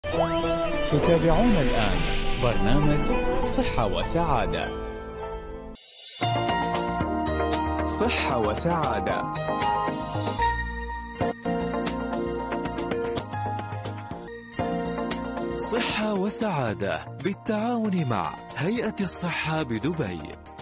تتابعون الآن برنامج صحة وسعادة. صحة وسعادة. صحة وسعادة بالتعاون مع هيئة الصحة بدبي.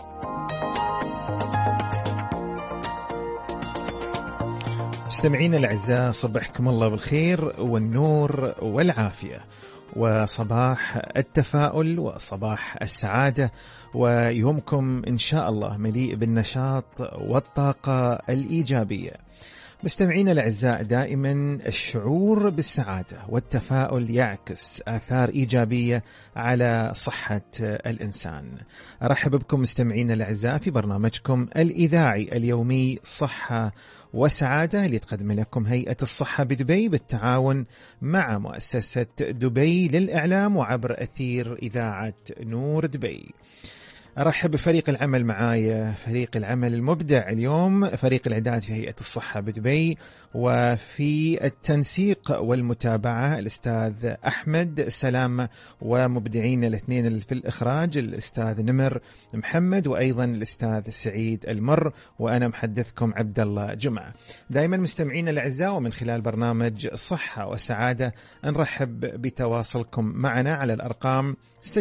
مستمعينا الأعزاء، صبحكم الله بالخير والنور والعافية، وصباح التفاؤل وصباح السعادة، ويومكم إن شاء الله مليء بالنشاط والطاقة الإيجابية. مستمعينا الأعزاء، دائما الشعور بالسعادة والتفاؤل يعكس آثار إيجابية على صحة الإنسان. أرحب بكم مستمعينا الأعزاء في برنامجكم الإذاعي اليومي صحة وسعادة اللي تقدم لكم هيئة الصحة بدبي بالتعاون مع مؤسسة دبي للإعلام وعبر أثير إذاعة نور دبي. أرحب بفريق العمل معايا، فريق العمل المبدع اليوم، فريق الإعداد في هيئة الصحة بدبي، وفي التنسيق والمتابعة الأستاذ أحمد سلامة، ومبدعين الاثنين في الإخراج الأستاذ نمر محمد، وأيضا الأستاذ سعيد المر، وأنا محدثكم عبد الله جمعة. دائما مستمعين الأعزاء، ومن خلال برنامج صحة وسعادة نرحب بتواصلكم معنا على الأرقام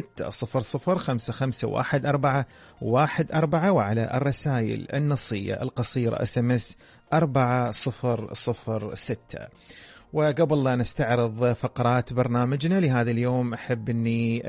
600551414 وعلى الرسائل النصية القصيرة SMS 4006. وقبل لا نستعرض فقرات برنامجنا لهذا اليوم، أحب أني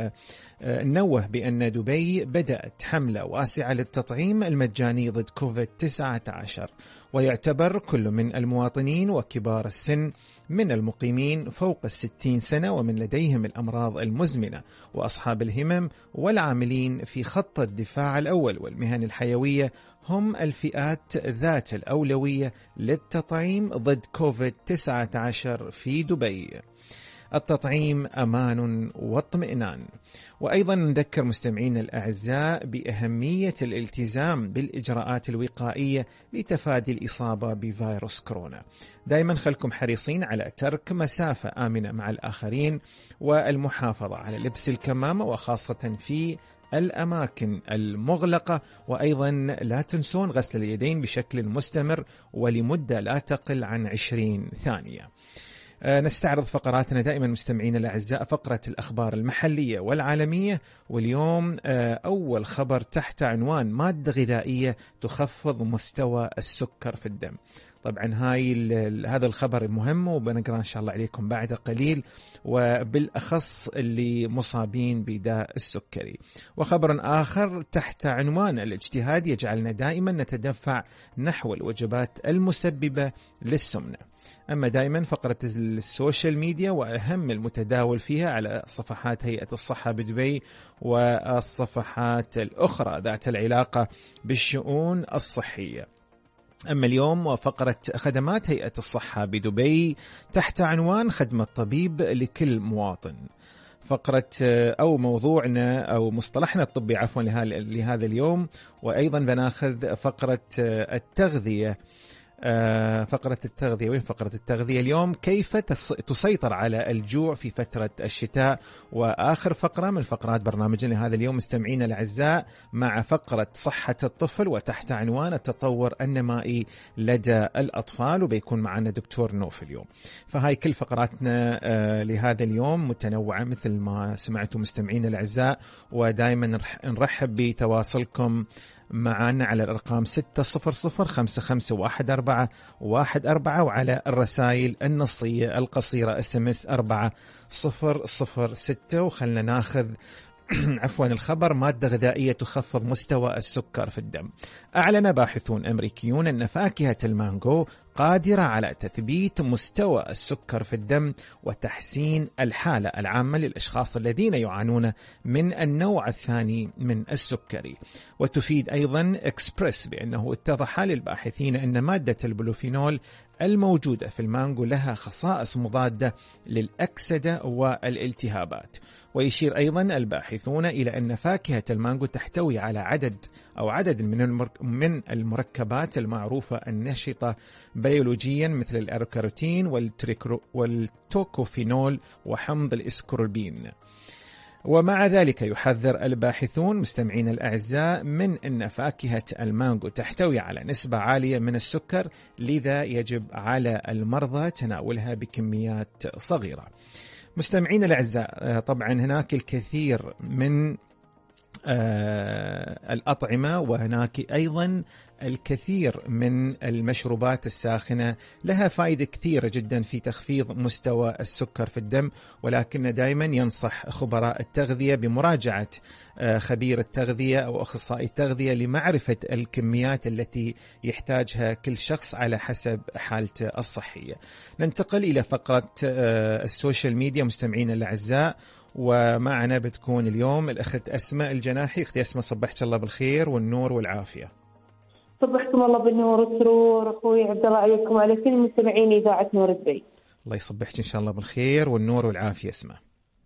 ننوه بأن دبي بدأت حملة واسعة للتطعيم المجاني ضد كوفيد-19، ويعتبر كل من المواطنين وكبار السن من المقيمين فوق 60 سنة ومن لديهم الأمراض المزمنة وأصحاب الهمم والعاملين في خط الدفاع الأول والمهن الحيوية هم الفئات ذات الأولوية للتطعيم ضد كوفيد-19 في دبي. التطعيم أمان واطمئنان. وأيضا نذكر مستمعين الأعزاء بأهمية الالتزام بالإجراءات الوقائية لتفادي الإصابة بفيروس كورونا. دائما خلكم حريصين على ترك مسافة آمنة مع الآخرين، والمحافظة على لبس الكمامة وخاصة في الأماكن المغلقة، وأيضا لا تنسون غسل اليدين بشكل مستمر ولمدة لا تقل عن 20 ثانية. نستعرض فقراتنا دائما مستمعين الأعزاء، فقرة الأخبار المحلية والعالمية، واليوم أول خبر تحت عنوان مادة غذائية تخفض مستوى السكر في الدم. طبعا هذا الخبر مهم وبنقرأ إن شاء الله عليكم بعد قليل، وبالأخص اللي مصابين بداء السكري. وخبر آخر تحت عنوان الاجتهاد يجعلنا دائما نتدفع نحو الوجبات المسببة للسمنة. أما دائما فقرة السوشيال ميديا وأهم المتداول فيها على صفحات هيئة الصحة بدبي والصفحات الأخرى ذات العلاقة بالشؤون الصحية. أما اليوم وفقرة خدمات هيئة الصحة بدبي تحت عنوان خدمة طبيب لكل مواطن. فقرة أو موضوعنا أو مصطلحنا الطبي عفوا لهذا اليوم، وأيضا بناخذ فقرة التغذية. فقرة التغذية، وين فقرة التغذية اليوم؟ كيف تسيطر على الجوع في فترة الشتاء. وآخر فقرة من فقرات برنامجنا لهذا اليوم مستمعين الأعزاء مع فقرة صحة الطفل وتحت عنوان التطور النمائي لدى الأطفال، وبيكون معنا دكتور نوف اليوم. فهاي كل فقراتنا لهذا اليوم متنوعة مثل ما سمعتوا مستمعين الأعزاء، ودائما نرحب بتواصلكم معنا على الأرقام 600551414 وعلى الرسائل النصية القصيرة SMS 4006. وخلنا ناخذ عفوا الخبر مادة غذائية تخفض مستوى السكر في الدم. أعلن باحثون أمريكيون أن فاكهة المانجو قادرة على تثبيت مستوى السكر في الدم وتحسين الحالة العامة للأشخاص الذين يعانون من النوع الثاني من السكري. وتفيد أيضا إكسبرس بأنه اتضح للباحثين أن مادة البلوفينول الموجودة في المانجو لها خصائص مضادة للأكسدة والالتهابات. ويشير أيضا الباحثون إلى أن فاكهة المانجو تحتوي على عدد من المركبات المعروفة النشطة بيولوجيا مثل الأروكاروتين والتوكوفينول وحمض الإسكوربين. ومع ذلك يحذر الباحثون مستمعين الأعزاء من أن فاكهة المانجو تحتوي على نسبة عالية من السكر، لذا يجب على المرضى تناولها بكميات صغيرة. مستمعين الأعزاء، طبعا هناك الكثير من الأطعمة وهناك أيضا الكثير من المشروبات الساخنة لها فائدة كثيرة جدا في تخفيض مستوى السكر في الدم، ولكن دائما ينصح خبراء التغذية بمراجعة خبير التغذية أو أخصائي التغذية لمعرفة الكميات التي يحتاجها كل شخص على حسب حالته الصحية. ننتقل إلى فقرة السوشيال ميديا مستمعين الأعزاء، ومعنا بتكون اليوم الأخت أسماء الجناحي. أختي أسماء، صبحت الله بالخير والنور والعافية. صبحكم الله بالنور والسرور أخوي عبد الله عليكم وعلى كل مستمعين إذاعة نور دبي. الله يصبحك إن شاء الله بالخير والنور والعافية أسماء.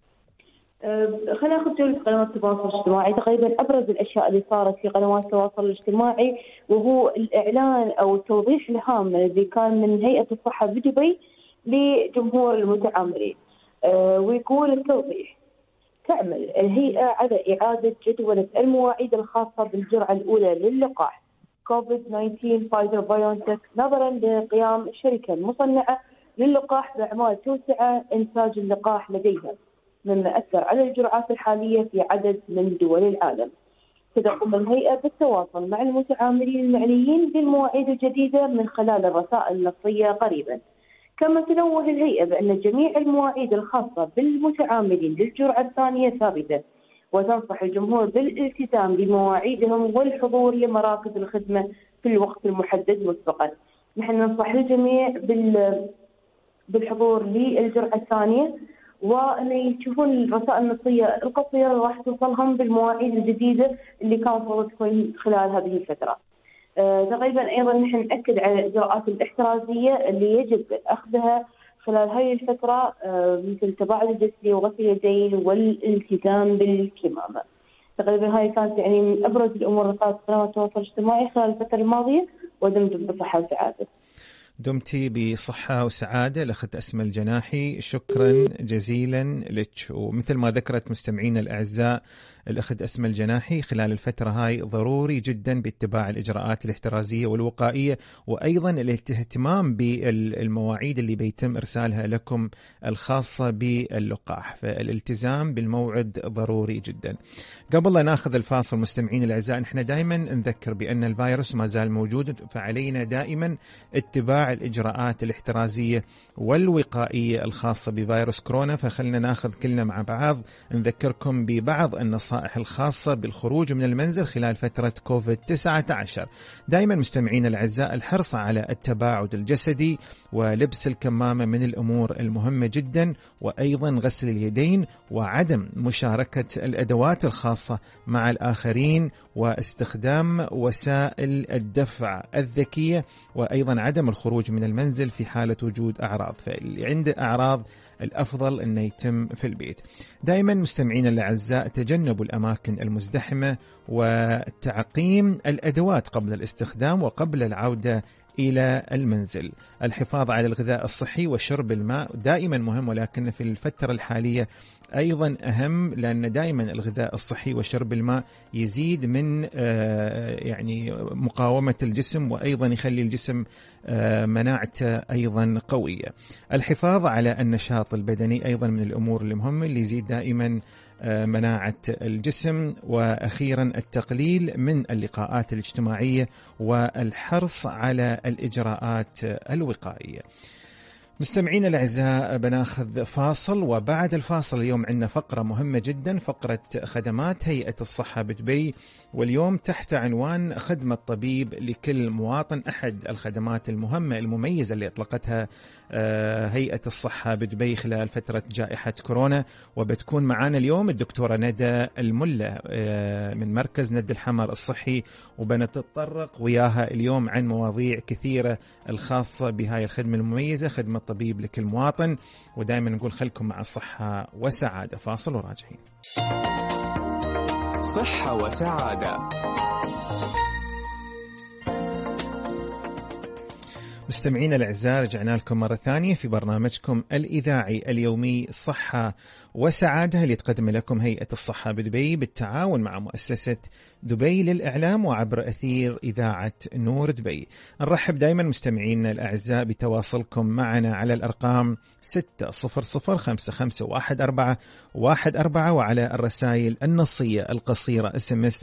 خلينا ناخذ جولة قنوات التواصل الاجتماعي. تقريبا أبرز الأشياء اللي صارت في قنوات التواصل الاجتماعي وهو الإعلان أو التوضيح الهام الذي كان من هيئة الصحة بدبي لجمهور المتعاملين. ويقول التوضيح: تعمل الهيئة على إعادة جدولة المواعيد الخاصة بالجرعة الأولى للقاح كوفيد-19 فايزر بايونتك نظرا لقيام الشركة المصنعة للقاح بأعمال توسعة إنتاج اللقاح لديها، مما أثر على الجرعات الحالية في عدد من دول العالم. تقوم الهيئة بالتواصل مع المتعاملين المعنيين بالمواعيد الجديدة من خلال الرسائل النصية قريبا. كما تنوه الهيئة بأن جميع المواعيد الخاصة بالمتعاملين للجرعة الثانية ثابتة، وتنصح الجمهور بالالتزام بمواعيدهم والحضور لمراكز الخدمة في الوقت المحدد مسبقا. نحن ننصح الجميع بالحضور للجرعة الثانية، وأن يشوفون الرسائل النصية القصيرة اللي راح توصلهم بالمواعيد الجديدة اللي كان المفروض تكون خلال هذه الفترة. تقريبا أيضا نحن نأكد على الإجراءات الاحترازية اللي يجب أخذها خلال هذه الفترة، مثل التباعد الجسدي وغسل اليدين والالتزام بالكمامة. تقريبا هاي كانت يعني من أبرز الأمور اللي صارت في قنوات التواصل الاجتماعي خلال الفترة الماضية، ودمتم بصحة وسعادة. دمتي بصحة وسعادة الأخت أسماء الجناحي، شكرا جزيلا لك. ومثل ما ذكرت مستمعينا الأعزاء الأخت أسماء الجناحي، خلال الفترة هاي ضروري جدا باتباع الإجراءات الاحترازية والوقائية، وأيضا الاهتمام بالمواعيد اللي بيتم إرسالها لكم الخاصة باللقاح، فالالتزام بالموعد ضروري جدا. قبل لا ناخذ الفاصل مستمعين الأعزاء، نحن دائما نذكر بأن الفيروس ما زال موجود، فعلينا دائما اتباع الإجراءات الاحترازية والوقائية الخاصة بفيروس كورونا. فخلنا ناخذ كلنا مع بعض نذكركم ببعض النصائح الخاصة بالخروج من المنزل خلال فترة كوفيد-19. دائما مستمعين الأعزاء، الحرص على التباعد الجسدي ولبس الكمامة من الأمور المهمة جدا، وأيضا غسل اليدين وعدم مشاركة الأدوات الخاصة مع الآخرين، واستخدام وسائل الدفع الذكية، وأيضا عدم الخروج من المنزل في حالة وجود أعراض. فاللي عنده أعراض الأفضل أنه يتم في البيت. دائما مستمعين الأعزاء، تجنبوا الأماكن المزدحمة وتعقيم الأدوات قبل الاستخدام وقبل العودة إلى المنزل. الحفاظ على الغذاء الصحي وشرب الماء دائما مهم، ولكن في الفترة الحالية أيضا أهم، لأن دائما الغذاء الصحي وشرب الماء يزيد من يعني مقاومة الجسم، وأيضا يخلي الجسم مناعته أيضا قوية. الحفاظ على النشاط البدني أيضا من الأمور المهمة اللي يزيد دائما مناعة الجسم. وأخيرا التقليل من اللقاءات الاجتماعية والحرص على الإجراءات الوقائية. مستمعين الأعزاء، بناخذ فاصل، وبعد الفاصل اليوم عندنا فقرة مهمة جدا، فقرة خدمات هيئة الصحة بدبي، واليوم تحت عنوان خدمة طبيب لكل مواطن، أحد الخدمات المهمة المميزة اللي أطلقتها هيئة الصحة بدبي خلال فترة جائحة كورونا. وبتكون معانا اليوم الدكتورة ندى الملة من مركز ند الحمر الصحي، وبنتطرق وياها اليوم عن مواضيع كثيرة الخاصة بهاي الخدمة المميزة، خدمة طبيب لكل مواطن. ودائما نقول خلكم مع الصحة وسعادة. فاصل وراجعين. صحة وسعادة. مستمعينا الأعزاء، رجعنا لكم مرة ثانية في برنامجكم الإذاعي اليومي صحة وسعادة اللي تقدم لكم هيئة الصحة بدبي بالتعاون مع مؤسسة دبي للإعلام وعبر أثير إذاعة نور دبي. نرحب دائما مستمعينا الأعزاء بتواصلكم معنا على الأرقام 600551414 وعلى الرسائل النصية القصيرة SMS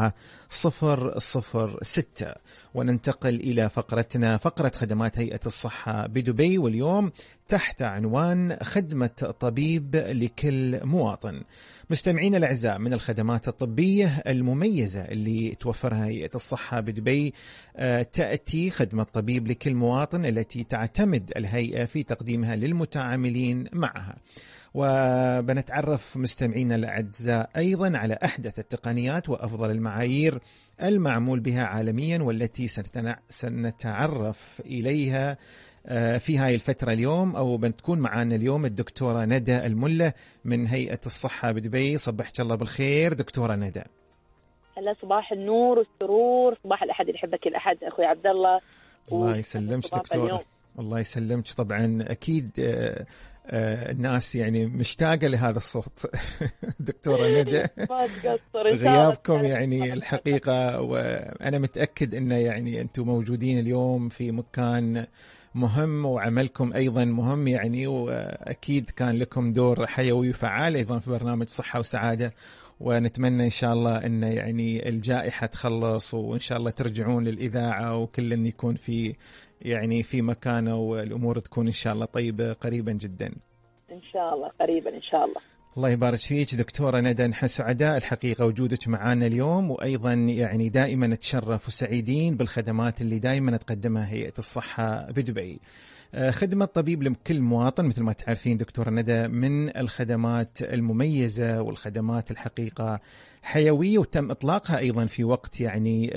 4006. وننتقل إلى فقرتنا، فقرة خدمات هيئة الصحة بدبي، واليوم تحت عنوان خدمة طبيب لكل مواطن. مستمعين الأعزاء، من الخدمات الطبية المميزة اللي توفرها هيئة الصحة بدبي تأتي خدمة طبيب لكل مواطن التي تعتمد الهيئة في تقديمها للمتعاملين معها. وبنتعرف مستمعين الأعزاء أيضا على أحدث التقنيات وأفضل المعايير المعمول بها عالميا، والتي سنتعرف إليها في هاي الفترة اليوم. أو بتكون معنا اليوم الدكتورة ندى الملة من هيئة الصحة بدبي. صبحك الله بالخير دكتورة ندى. هلا صباح النور والسرور، صباح الأحد اللي يحبك الأحد أخوي عبد الله. الله يسلمك دكتورة. الله يسلمك. طبعا أكيد الناس يعني مشتاقة لهذا الصوت دكتورة ندى. ما تقصر غيابكم يعني الحقيقة، وأنا متأكد أن يعني أنتم موجودين اليوم في مكان مهم وعملكم أيضا مهم يعني، وأكيد كان لكم دور حيوي وفعال أيضا في برنامج صحة وسعادة. ونتمنى إن شاء الله أن يعني الجائحة تخلص، وإن شاء الله ترجعون للإذاعة وكل يكون في يعني في مكانه، والأمور تكون إن شاء الله طيبة قريبا جدا. إن شاء الله قريبا إن شاء الله. الله يبارك فيك دكتورة ندى. نحن سعداء الحقيقة وجودك معنا اليوم، وأيضا يعني دائما نتشرف وسعيدين بالخدمات اللي دائما تقدمها هيئة الصحة بدبي. خدمة طبيب لكل مواطن مثل ما تعرفين دكتورة ندى من الخدمات المميزة والخدمات الحقيقة حيوية، وتم إطلاقها أيضا في وقت يعني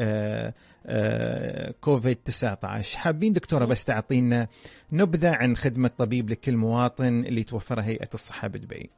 كوفيد-19. حابين دكتورة بس تعطينا نبذة عن خدمة طبيب لكل مواطن اللي توفرها هيئة الصحة بدبي.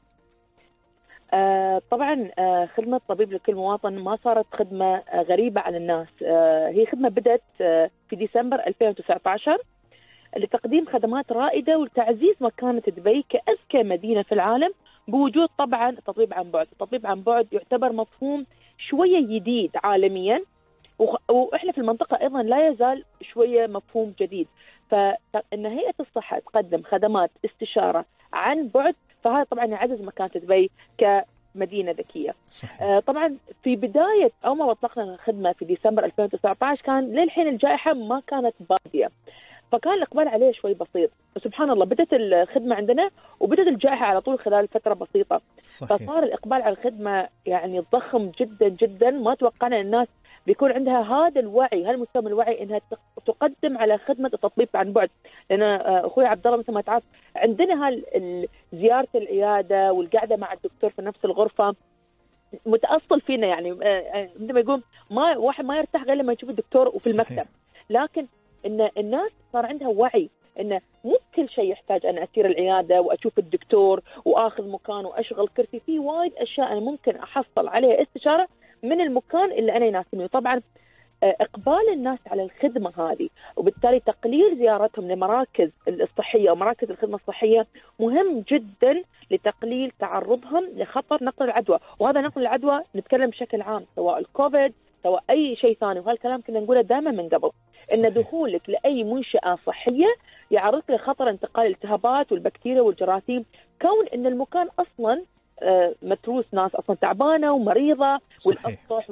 طبعا خدمة طبيب لكل مواطن ما صارت خدمة غريبة على الناس. هي خدمة بدأت في ديسمبر 2019 لتقديم خدمات رائدة ولتعزيز مكانة دبي كأذكى مدينة في العالم، بوجود طبعا التطبيب عن بعد. التطبيب عن بعد يعتبر مفهوم شوية جديد عالميا، وإحنا في المنطقة أيضا لا يزال شوية مفهوم جديد. فإن هيئة الصحة تقدم خدمات استشارة عن بعد، فهذا طبعا يعزز مكانة دبي كمدينة ذكية. طبعا في بداية أول ما أطلقنا الخدمة في ديسمبر 2019 كان للحين الجائحة ما كانت بادية، فكان الإقبال عليه شوي بسيط. سبحان الله بدأت الخدمة عندنا وبدأت الجائحة على طول خلال فترة بسيطة. صحيح. فصار الإقبال على الخدمة يعني ضخم جدا جدا. ما توقعنا الناس بيكون عندها هذا الوعي، هالمستوى من الوعي انها تقدم على خدمه التطبيب عن بعد. لان اخوي عبد الله مثل ما تعرف عندنا زياره العياده والقعده مع الدكتور في نفس الغرفه متاصل فينا، يعني عندما يقول ما واحد ما يرتاح غير لما يشوف الدكتور وفي المكتب. صحيح. لكن ان الناس صار عندها وعي انه مو كل شيء يحتاج ان اسير العياده واشوف الدكتور واخذ مكان واشغل كرسي. في وايد اشياء انا ممكن احصل عليها استشاره من المكان اللي أنا يناسبني. وطبعا إقبال الناس على الخدمة هذه وبالتالي تقليل زيارتهم لمراكز الصحية ومراكز الخدمة الصحية مهم جدا لتقليل تعرضهم لخطر نقل العدوى. وهذا نقل العدوى نتكلم بشكل عام، سواء الكوفيد سواء أي شيء ثاني، وهالكلام كنا نقوله دائما من قبل. إن دخولك لأي منشأة صحية يعرضك لخطر انتقال الالتهابات والبكتيريا والجراثيم، كون إن المكان أصلا متروس ناس أصلا تعبانة ومريضة. صحيح. والأسطح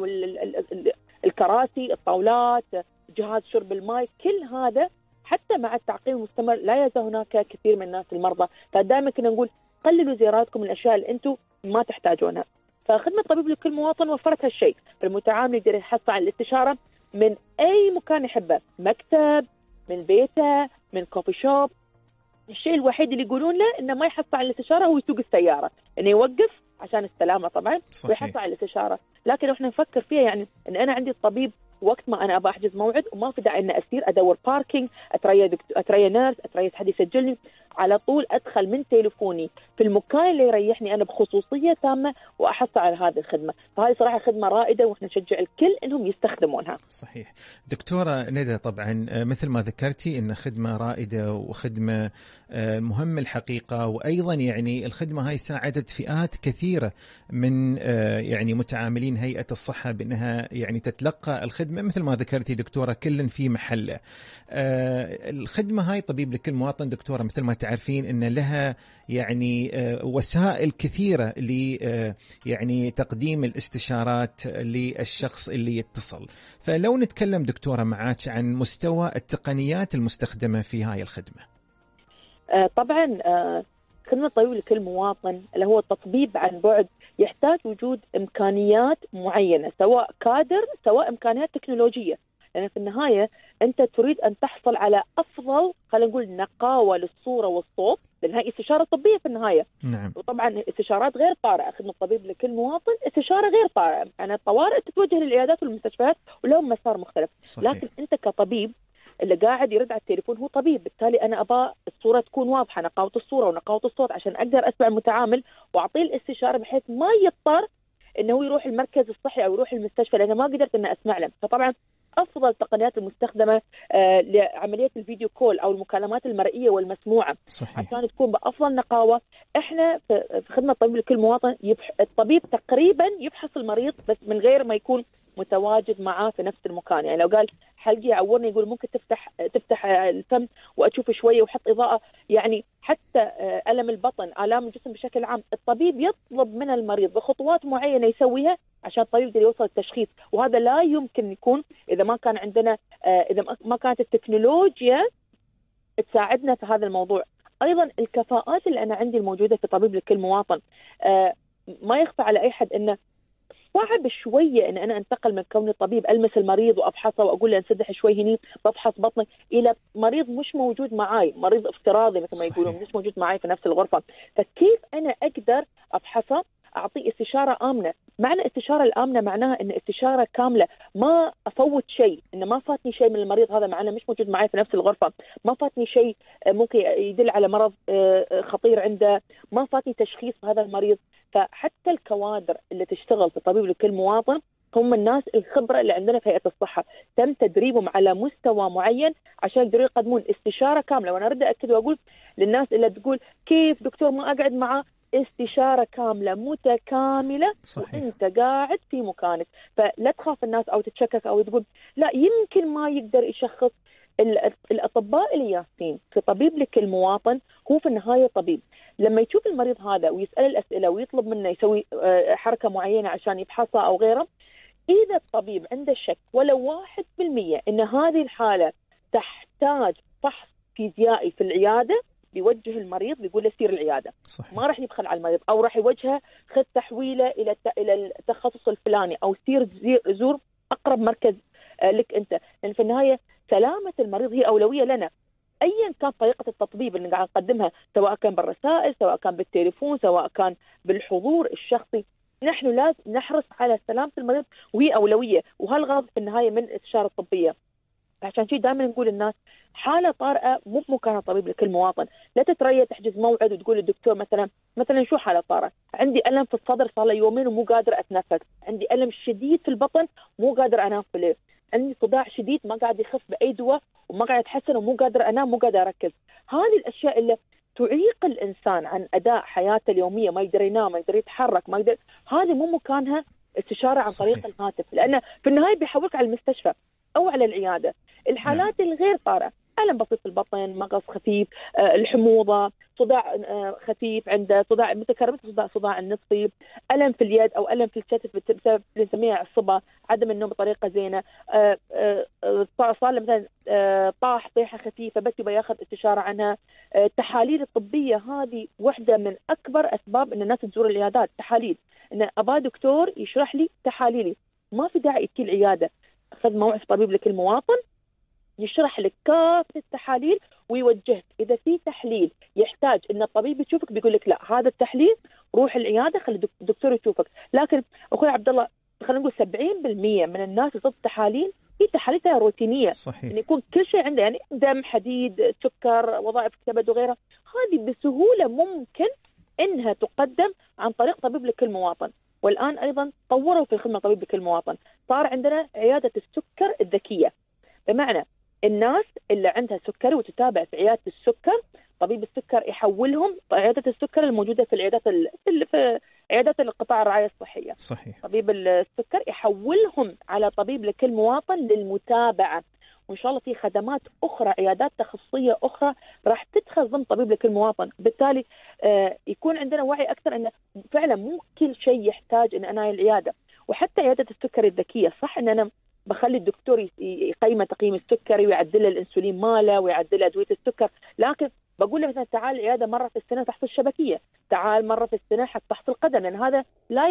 والكراسي الطاولات جهاز شرب الماء، كل هذا حتى مع التعقيم المستمر لا يزال هناك كثير من الناس المرضى. فدائما كنا نقول قللوا زياراتكم الأشياء اللي أنتم ما تحتاجونها. فخدمة طبيب لكل مواطن وفرت هالشيء. فالمتعامل يقدر يحصل على الاستشارة من أي مكان يحبه، مكتب، من بيته، من كوفي شوب، الشيء الوحيد اللي يقولون له إنه ما يحصل على الاستشارة هو يسوق السيارة، إنه يوقف عشان السلامة طبعا ويحصل على الاستشارة. لكن لو احنا نفكر فيها يعني إن أنا عندي الطبيب وقت ما أنا أبغى أحجز موعد، وما في داعي إن أسير أدور باركينج، أتريا نيرس، أتريا حد يسجلني، على طول أدخل من تليفوني في المكان اللي يريحني أنا بخصوصية تامة وأحصل على هذه الخدمة. فهذه صراحة خدمة رائدة وإحنا نشجع الكل إنهم يستخدمونها. صحيح. دكتورة ندى، طبعا مثل ما ذكرتي إن خدمة رائدة وخدمة مهمة الحقيقة، وأيضا يعني الخدمة هاي ساعدت فئات كثيرة من يعني متعاملين هيئة الصحة بأنها يعني تتلقى الخدمة مثل ما ذكرتي دكتورة كل في محله. الخدمة هاي طبيب لكل مواطن دكتورة مثل ما تعرفين إن لها يعني وسائل كثيرة ل يعني تقديم الاستشارات للشخص اللي يتصل. فلو نتكلم دكتورة معاك عن مستوى التقنيات المستخدمة في هاي الخدمة. طبعا خدمة طبيب لكل مواطن اللي هو التطبيب عن بعد يحتاج وجود إمكانيات معينة، سواء كادر سواء إمكانيات تكنولوجية، لأن في النهاية أنت تريد أن تحصل على أفضل خلينا نقول نقاوة للصورة والصوت، لأن هاي استشارة طبية في النهاية. نعم. وطبعا استشارات غير طارئة، خدمة طبيب لكل مواطن استشارة غير طارئة، يعني الطوارئ تتوجه للعيادات والمستشفيات ولهم مسار مختلف. صحيح. لكن أنت كطبيب اللي قاعد يرد على التليفون هو طبيب، بالتالي أنا أبغى الصورة تكون واضحة، نقاوة الصورة ونقاوة الصوت، عشان أقدر أسمع المتعامل وأعطيه الاستشارة بحيث ما يضطر إنه يروح المركز الصحي أو يروح المستشفى لأنه ما قدرت إنه أسمع له. فطبعا أفضل التقنيات المستخدمة لعملية الفيديو كول أو المكالمات المرئية والمسموعة. صحيح. عشان تكون بأفضل نقاوة. إحنا في خدمة طبيب لكل مواطن الطبيب تقريبا يفحص المريض بس من غير ما يكون متواجد معاه في نفس المكان. يعني لو قال حلقي يعورني يقول ممكن تفتح الفم وأشوف شوية وحط إضاءة. يعني حتى ألم البطن، آلام الجسم بشكل عام، الطبيب يطلب من المريض بخطوات معينة يسويها عشان الطبيب يقدر يوصل التشخيص، وهذا لا يمكن يكون إذا ما كان عندنا إذا ما كانت التكنولوجيا تساعدنا في هذا الموضوع. أيضا الكفاءات اللي أنا عندي الموجودة في طبيب لكل مواطن، ما يخفى على أي حد أنه صعب شوية أن أنا أنتقل من كوني طبيب ألمس المريض وأبحثه وأقول له انسدح شوي هني بفحص بطنك، إلى مريض مش موجود معاي، مريض افتراضي مثل ما يقولون مش موجود معاي في نفس الغرفة. فكيف أنا أقدر أبحثه، أعطيه استشارة آمنة. معنى استشارة الآمنة معناها أن استشارة كاملة، ما أفوت شيء، إن ما فاتني شيء من المريض هذا معناه مش موجود معي في نفس الغرفة، ما فاتني شيء ممكن يدل على مرض خطير عنده، ما فاتني تشخيص هذا المريض. فحتى الكوادر اللي تشتغل في طبيب لكل مواطن هم الناس الخبرة اللي عندنا في هيئة الصحة، تم تدريبهم على مستوى معين عشان يقدروا يقدمون استشارة كاملة. وأنا أرد أكد وأقول للناس اللي تقول كيف دكتور ما أقعد معه، استشارة كاملة متكاملة. صحيح. وانت قاعد في مكانك، فلا تخاف الناس او تتشكك او تقول لا يمكن ما يقدر يشخص. الاطباء اللي ياسين في طبيب لكل مواطن هو في النهاية طبيب، لما يشوف المريض هذا ويسأل الأسئلة ويطلب منه يسوي حركة معينة عشان يفحصها او غيره، اذا الطبيب عنده شك ولو 1% ان هذه الحالة تحتاج فحص فيزيائي في العيادة، بيوجه المريض بيقول له سير العيادة. صحيح. ما راح يبخل على المريض أو راح يوجهه خذ تحويله إلى التخصص الفلاني أو زور أقرب مركز لك أنت، لأن في النهاية سلامة المريض هي أولوية لنا. أيا كان طريقة التطبيب اللي قاعد نقدمها، سواء كان بالرسائل سواء كان بالتليفون سواء كان بالحضور الشخصي، نحن لازم نحرص على سلامة المريض وهي أولوية، وهالغرض في النهاية من الاستشارة الطبية. عشان شيء دائما نقول للناس حالة طارئة مو بمكان طبيب لكل مواطن. لا تتريا تحجز موعد وتقول للدكتور مثلا شو حالة طارئة، عندي ألم في الصدر صار لي يومين ومو قادر أتنفس، عندي ألم شديد في البطن مو قادر أنام في الليل، عندي صداع شديد ما قاعد يخف بأي دواء وما قاعد يتحسن ومو قادر أنام مو قادر أركز. هذه الأشياء اللي تعيق الإنسان عن أداء حياته اليومية، ما يقدر ينام ما يقدر يتحرك ما يقدر، هذه مو مكانها استشارة عن طريق الهاتف، لأن في النهاية بيحولك على المستشفى أو على العيادة. الحالات الغير طارئة، ألم بسيط في البطن، مغص خفيف، الحموضة، صداع خفيف، عنده صداع متكرر صداع النصفي، ألم في اليد أو ألم في الكتف بسبب اللي نسميها عصبة، عدم النوم بطريقة زينة، صار مثلا طاح طيحة خفيفة بس يبغى ياخذ استشارة عنها. التحاليل الطبية هذه واحدة من أكبر أسباب أن الناس تزور العيادات. تحاليل، أن أبا دكتور يشرح لي تحاليلي، ما في داعي يجي العيادة، أخذ موعد طبيب لكل مواطن يشرح لك كافة التحاليل ويوجهك. إذا في تحليل يحتاج إن الطبيب يشوفك بيقول لك لا هذا التحليل روح العيادة خلي الدكتور يشوفك. لكن أخوي عبد الله خلينا نقول 70% من الناس ضد التحاليل هي تحاليل روتينية. صحيح. يعني يكون كل شيء عنده يعني دم، حديد، سكر، وظائف الكبد وغيرها، هذه بسهولة ممكن إنها تقدم عن طريق طبيب لكل مواطن. والآن أيضا طوروا في خدمة طبيب لكل مواطن، صار عندنا عيادة السكر الذكية، بمعنى الناس اللي عندها سكري وتتابع في عيادة السكر، طبيب السكر يحولهم عيادة السكر الموجودة في العيادات في عيادات القطاع الرعاية الصحية. صحيح. طبيب السكر يحولهم على طبيب لكل مواطن للمتابعة. وإن شاء الله في خدمات أخرى، عيادات تخصصية أخرى راح تدخل ضمن طبيب لكل مواطن. بالتالي يكون عندنا وعي أكثر أن فعلا مو كل شيء يحتاج أن أنا العيادة. وحتى عيادة السكر الذكية صح أن أنا بخلي الدكتور يقيم تقييم السكري ويعدل الانسولين ماله ويعدل ادويه السكر، لكن بقول له مثلا تعال العياده مره في السنه فحص الشبكيه، تعال مره في السنه حق فحص القدم، لان هذا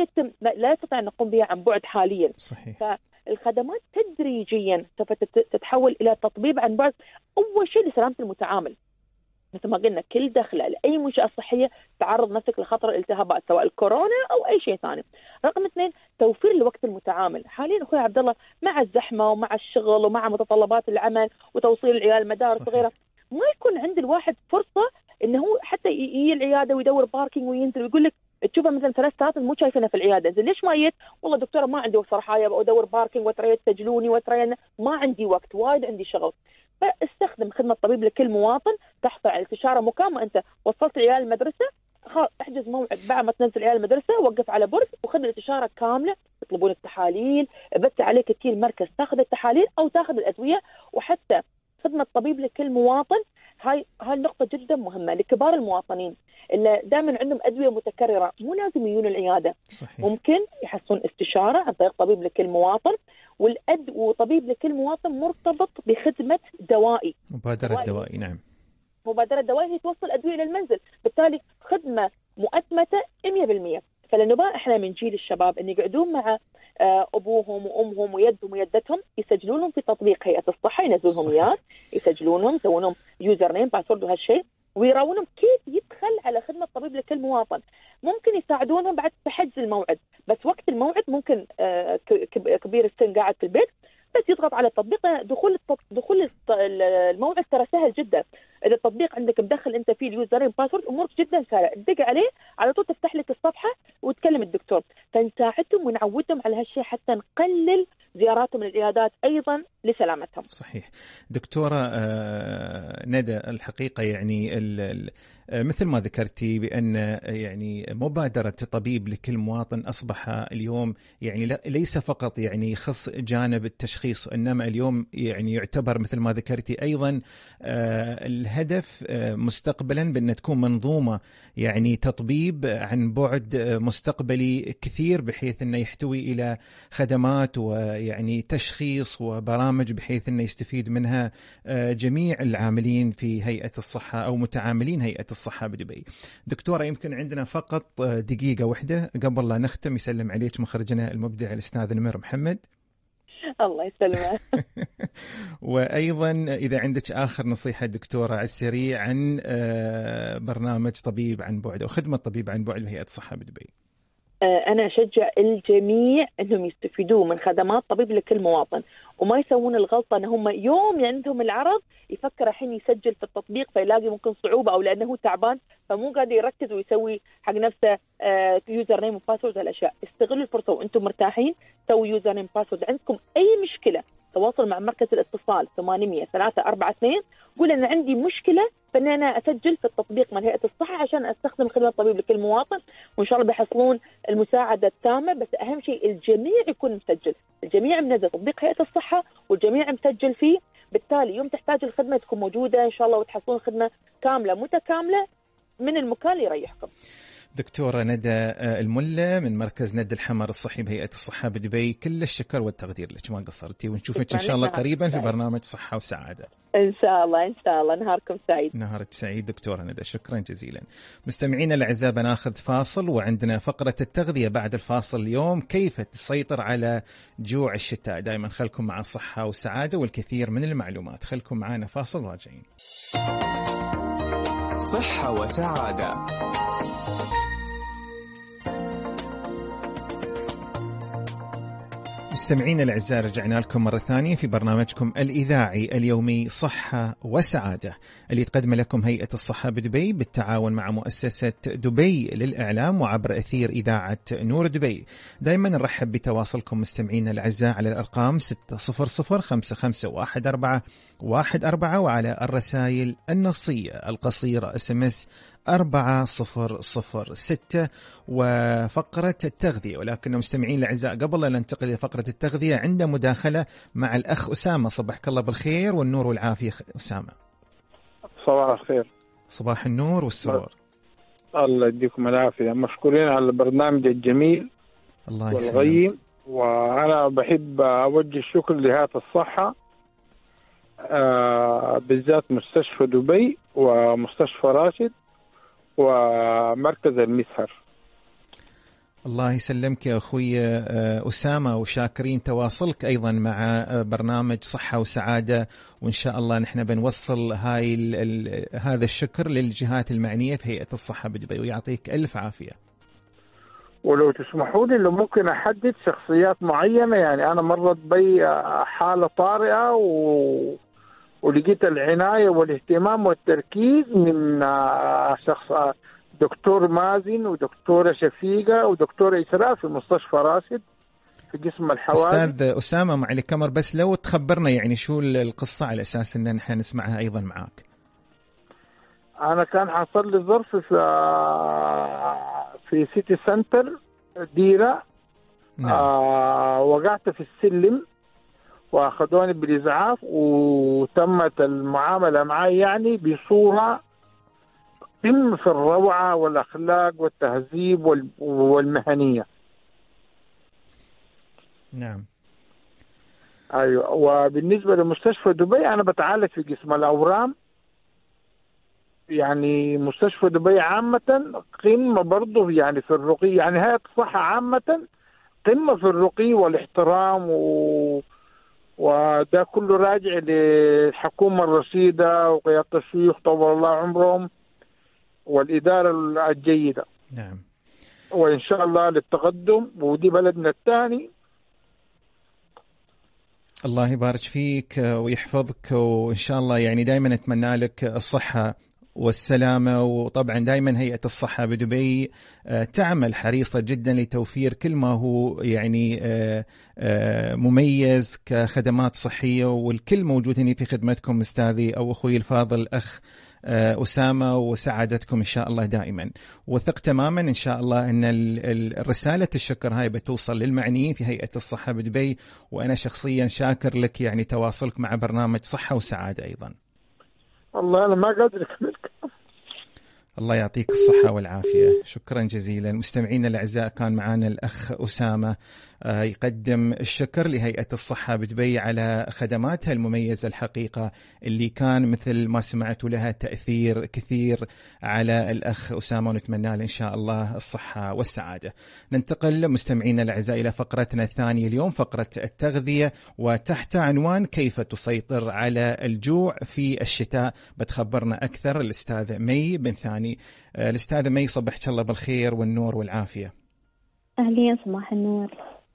لا يستطيع ان نقوم به عن بعد حاليا. صحيح. فالخدمات تدريجيا سوف تتحول الى تطبيب عن بعد. اول شيء لسلامه المتعامل، مثل ما قلنا كل دخله لاي منشاه صحيه تعرض نفسك لخطر الالتهابات سواء الكورونا او اي شيء ثاني. رقم 2 توفير لوقت المتعامل. حاليا اخوي عبد الله مع الزحمه ومع الشغل ومع متطلبات العمل وتوصيل العيال المدارس وغيرها، ما يكون عند الواحد فرصه انه حتى يجي العياده ويدور باركينج وينزل ويقول لك تشوفها مثلا 3 مو شايفينها في العياده، زين ليش ما جيت؟ والله دكتوره ما عندي وقت صراحه، ابغى ادور باركينج وترى تسجلوني وترى ما عندي وقت، وايد عندي شغل. فاستخدم خدمه طبيب لكل مواطن، تحصل على استشاره مكامله. انت وصلت عيال المدرسه احجز موعد بعد ما تنزل عيال المدرسه، وقف على برج وخذ الاستشاره كامله، يطلبون التحاليل، بس عليك تجي المركز تاخذ التحاليل او تاخذ الادويه. وحتى خدمه طبيب لكل مواطن هاي النقطه جدا مهمه لكبار المواطنين اللي دائما عندهم ادويه متكرره، مو لازم يجون العياده. صحيح. ممكن يحصلون استشاره عن طريق طبيب لكل مواطن. وطبيب لكل مواطن مرتبط بخدمه دوائي، مبادره دوائي. نعم، مبادره دوائي هي توصل ادويه للمنزل، بالتالي خدمه مؤتمته 100%. فلنبغى احنا من جيل الشباب ان يقعدون مع ابوهم وامهم ويدهم ويدتهم، يسجلونهم في تطبيق هيئه الصحه، ينزلونهم اياه، يسجلونهم، يسوون لهم يوزر نيم باسورد وهالشيء، ويراونهم كيف يدخل على خدمه طبيب لكل مواطن. ممكن يساعدونهم بعد في حجز الموعد، بس وقت الموعد ممكن كبير السن قاعد في البيت بس يضغط على التطبيق. دخول الموعد ترى سهل جدا. اذا التطبيق عندك مدخل انت فيه اليوزر نيم باسورد، امورك جدا سهله، تدق عليه على طول تفتح لك الصفحه وتكلم الدكتور. فنساعدهم ونعودهم على هالشيء حتى نقلل زياراتهم للعيادات ايضا لسلامتهم. صحيح. دكتورة ندى، الحقيقة يعني مثل ما ذكرتي بأن يعني مبادرة طبيب لكل مواطن أصبح اليوم يعني ليس فقط يعني يخص جانب التشخيص، إنما اليوم يعني يعتبر مثل ما ذكرتي أيضا الهدف مستقبلا بأن تكون منظومة يعني تطبيب عن بعد مستقبلي كثير، بحيث أنه يحتوي إلى خدمات ويعني تشخيص وبرامج بحيث أنه يستفيد منها جميع العاملين في هيئة الصحة أو متعاملين هيئة الصحة بدبي. دكتورة، يمكن عندنا فقط دقيقة واحدة قبل لا نختم. يسلم عليك مخرجنا المبدع الأستاذ نمر محمد. الله يسلمك. وأيضا إذا عندك آخر نصيحة دكتورة على السريع عن برنامج طبيب عن بعد أو خدمة طبيب عن بعد بهيئة الصحة بدبي. أنا أشجع الجميع أنهم يستفيدوا من خدمات طبيب لكل مواطن، وما يسوون الغلطة أن هم يوم عندهم العرض يفكر الحين يسجل في التطبيق فيلاقي ممكن صعوبة، أو لأنه تعبان فمو قادر يركز ويسوي حق نفسه يوزر نيم وباسورد هالأشياء. استغلوا الفرصة وأنتم مرتاحين، سووا يوزر نيم باسورد. عندكم أي مشكلة تواصل مع مركز الاتصال 800-342، قول أنا عندي مشكلة فإن أنا أسجل في التطبيق من هيئة الصحة عشان أستخدم خدمة طبيب لكل مواطن، وإن شاء الله بيحصلون المساعدة التامة. بس أهم شيء الجميع يكون مسجل، الجميع منزل تطبيق هيئة الصحة والجميع مسجل فيه، بالتالي يوم تحتاج الخدمة تكون موجودة إن شاء الله، وتحصلون خدمة كاملة متكاملة من المكان اللي يريحكم. دكتورة ندى الملا من مركز ند الحمر الصحي بهيئة الصحة بدبي، كل الشكر والتقدير لك، ما قصرتي، ونشوفك إن شاء الله قريبا في برنامج صحة وسعادة. إن شاء الله إن شاء الله. نهاركم سعيد. نهارك سعيد دكتورة ندى، شكرا جزيلا. مستمعينا الأعزاء بناخذ فاصل، وعندنا فقرة التغذية بعد الفاصل اليوم، كيف تسيطر على جوع الشتاء. دائما خلكم مع الصحة والسعادة والكثير من المعلومات. خلكم معنا فاصل راجعين. صحة وسعادة. مستمعين الأعزاء، رجعنا لكم مرة ثانية في برنامجكم الإذاعي اليومي صحة وسعادة، اللي تقدم لكم هيئة الصحة بدبي بالتعاون مع مؤسسة دبي للإعلام وعبر أثير إذاعة نور دبي. دايما نرحب بتواصلكم مستمعين الأعزاء على الأرقام 600-551414 وعلى الرسائل النصية القصيرة SMS 4006 وفقرة التغذية. ولكن مستمعين الأعزاء، قبل أن ننتقل إلى فقرة التغذية عند مداخلة مع الأخ أسامة. صباحك الله بالخير والنور والعافية أسامة. صباح الخير. صباح النور والسرور. الله يديكم العافية، مشكورين على البرنامج الجميل الله والغيم. وأنا بحب أوجه الشكر لهيئة الصحة بالذات مستشفى دبي ومستشفى راشد ومركز المسهر. الله يسلمك يا أخوي أسامة، وشاكرين تواصلك أيضا مع برنامج صحة وسعادة، وإن شاء الله نحن بنوصل هذا الشكر للجهات المعنية في هيئة الصحة بدبي، ويعطيك ألف عافية. ولو تسمحوا لي لو ممكن أحدد شخصيات معينة، يعني أنا مرت بي حالة طارئة ولقيت العناية والاهتمام والتركيز من شخص دكتور مازن ودكتورة شفيقة ودكتورة إسراء في مستشفى راشد في قسم الحوادث. أستاذ أسامة مع الكاميرا، بس لو تخبرنا يعني شو القصة على أساس أن نحن نسمعها أيضا معك. أنا كان حصل لي ظرف في سيتي سنتر ديرة. نعم. وقعت في السلم وأخذوني بالإسعاف وتمت المعاملة معي يعني بصورة قمة في الروعة والأخلاق والتهذيب والمهنية. نعم. أيوة. وبالنسبة لمستشفى دبي أنا بتعالج في قسم الأورام، يعني مستشفى دبي عامة قمة برضه يعني في الرقي، يعني هيئة الصحة عامة قمة في الرقي والاحترام وده كله راجع للحكومة الرشيدة وقيادة الشيوخ طول الله عمرهم والإدارة الجيدة. نعم. وإن شاء الله للتقدم، ودي بلدنا الثاني. الله يبارك فيك ويحفظك، وإن شاء الله يعني دائما أتمنى لك الصحة والسلامة. وطبعا دائما هيئة الصحة بدبي تعمل حريصة جدا لتوفير كل ما هو يعني مميز كخدمات صحية، والكل موجودين في خدمتكم أستاذي أو أخوي الفاضل أخ أسامة، وسعادتكم إن شاء الله دائما. وثق تماما إن شاء الله أن الرسالة الشكر هاي بتوصل للمعنيين في هيئة الصحة بدبي، وأنا شخصيا شاكر لك يعني تواصلك مع برنامج صحة وسعادة أيضا. الله أنا ما قادر أكمل. الله يعطيك الصحة والعافية، شكرا جزيلا. مستمعينا الأعزاء، كان معنا الأخ أسامة يقدم الشكر لهيئة الصحة بدبي على خدماتها المميزة الحقيقة، اللي كان مثل ما سمعتوا لها تأثير كثير على الأخ أسامة، ونتمنى له إن شاء الله الصحة والسعادة. ننتقل مستمعينا الأعزاء إلى فقرتنا الثانية اليوم، فقرة التغذية، وتحت عنوان كيف تسيطر على الجوع في الشتاء. بتخبرنا أكثر الأستاذة مي بن ثاني. الأستاذة مي، صبحك الله بالخير والنور والعافية. أهلين، صباح النور.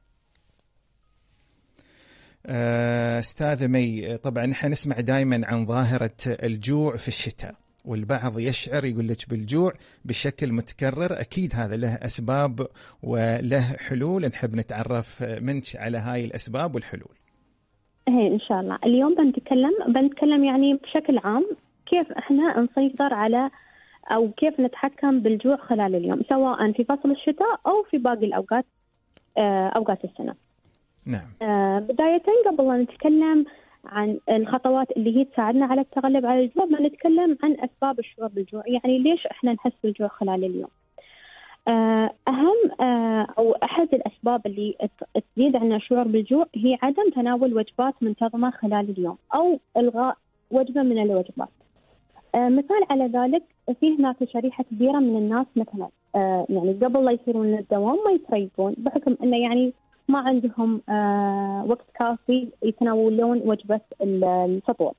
أستاذة مي، طبعا نحن نسمع دائما عن ظاهرة الجوع في الشتاء، والبعض يشعر يقول لك بالجوع بشكل متكرر. أكيد هذا له أسباب وله حلول، نحب نتعرف منك على هاي الأسباب والحلول. إن شاء الله اليوم بنتكلم يعني بشكل عام كيف إحنا نسيطر على أو كيف نتحكم بالجوع خلال اليوم، سواء في فصل الشتاء أو في باقي الأوقات أوقات السنة. نعم. بداية قبل أن نتكلم عن الخطوات اللي هي تساعدنا على التغلب على الجوع، بنتكلم عن أسباب الشعور بالجوع، يعني ليش إحنا نحس بالجوع خلال اليوم. أهم أو أحد الأسباب اللي تزيد عنا الشعور بالجوع هي عدم تناول وجبات منتظمة خلال اليوم أو إلغاء وجبة من الوجبات. مثال على ذلك، في هناك شريحة كبيرة من الناس مثلا يعني قبل لا يصيرون للدوام ما يتريقون بحكم أنه يعني ما عندهم وقت كافي يتناولون وجبة الفطور،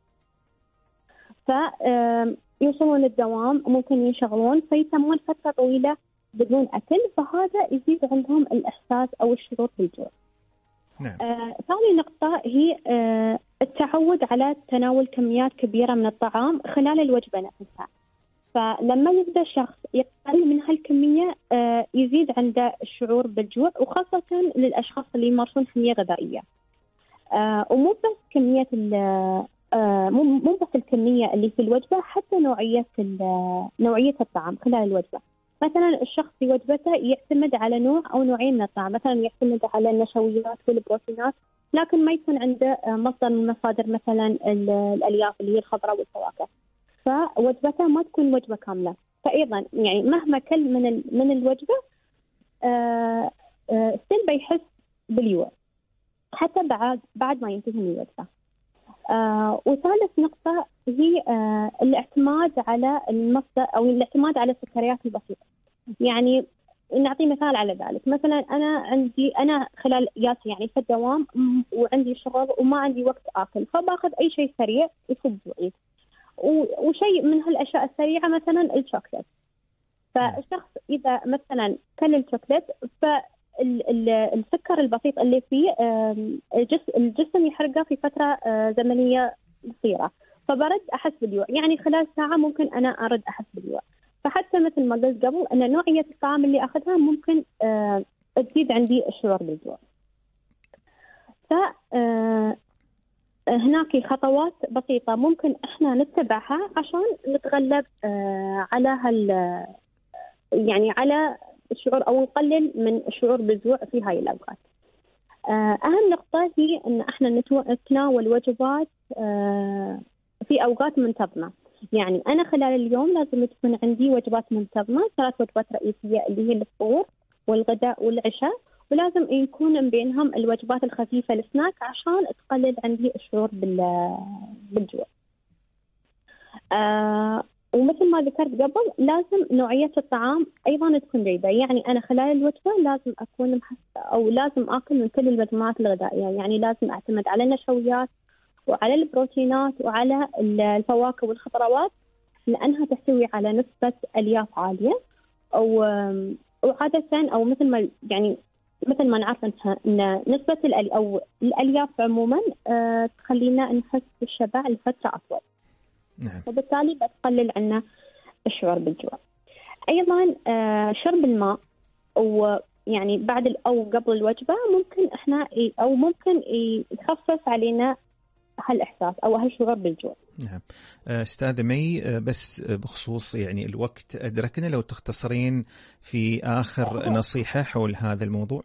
فيوصلون للدوام ممكن ينشغلون فيتمون فترة طويلة بدون أكل، فهذا يزيد عندهم الإحساس أو الشعور بالجوع. نعم. ثاني نقطة هي التعود على تناول كميات كبيرة من الطعام خلال الوجبة نفسها. فلما يبدأ الشخص يقلل من هالكمية يزيد عنده الشعور بالجوع، وخاصة للأشخاص اللي يمارسون حمية غذائية. ومو بس كمية مو بس الكمية اللي في الوجبة، حتى نوعية الطعام خلال الوجبة. مثلا الشخص في وجبته يعتمد على نوع أو نوعين من الطعام، مثلا يعتمد على النشويات والبروتينات، لكن ما يكون عنده مصدر من مصادر مثلا الألياف اللي هي الخضراء والفواكه، فوجبته ما تكون وجبة كاملة. فأيضا يعني مهما كل من الوجبة ستيل بيحس بالجوع حتى بعد ما ينتهي من الوجبة. وثالث نقطة هي الاعتماد على المصدر أو الاعتماد على السكريات البسيطة. يعني نعطي مثال على ذلك، مثلا أنا خلال يعني في الدوام وعندي شغل وما عندي وقت آكل، فباخذ أي شيء سريع يسد جوعي، وشيء من هالأشياء السريعة مثلا الشوكولات. فالشخص إذا مثلا كل الشوكولات السكر البسيط اللي فيه الجسم يحرقه في فترة زمنية قصيرة، فبرد أحس بالجوع. يعني خلال ساعة ممكن أنا أرد أحس بالجوع. فحتى مثل ما قلت قبل أن نوعية الطعام اللي أخذها ممكن تزيد عندي الشعور بالجوع. هناك خطوات بسيطة ممكن إحنا نتبعها عشان نتغلب على يعني على الشعور أو نقلل من الشعور بالجوع في هاي الأوقات. أهم نقطة هي أن إحنا نتناول وجبات في أوقات منتظمة. يعني أنا خلال اليوم لازم تكون عندي وجبات منتظمة، 3 وجبات رئيسية اللي هي الفطور والغداء والعشاء، ولازم يكون من بينهم الوجبات الخفيفة السناك عشان تقلل عندي الشعور بالجوع. ومثل ما ذكرت قبل لازم نوعية الطعام أيضا تكون جيدة. يعني أنا خلال الوجبة لازم أكون أو لازم أكل من كل المجموعات الغذائية. يعني لازم أعتمد على النشويات وعلى البروتينات وعلى الفواكه والخضروات، لأنها تحتوي على نسبة ألياف عالية. وعادة أو مثل ما نعرف أن نسبة الألياف عموما تخلينا نحس بالشبع لفترة أطول. نعم. وبالتالي بتقلل عنا الشعور بالجوع. أيضا شرب الماء، ويعني بعد أو قبل الوجبة ممكن يخفف علينا هالإحساس أو هالشعور بالجوع. نعم. أستاذة مي، بس بخصوص يعني الوقت أدركنا، لو تختصرين في آخر نصيحة حول هذا الموضوع.